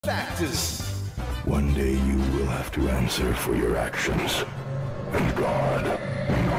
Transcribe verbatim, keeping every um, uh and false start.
factors. One day you will have to answer for your actions. And God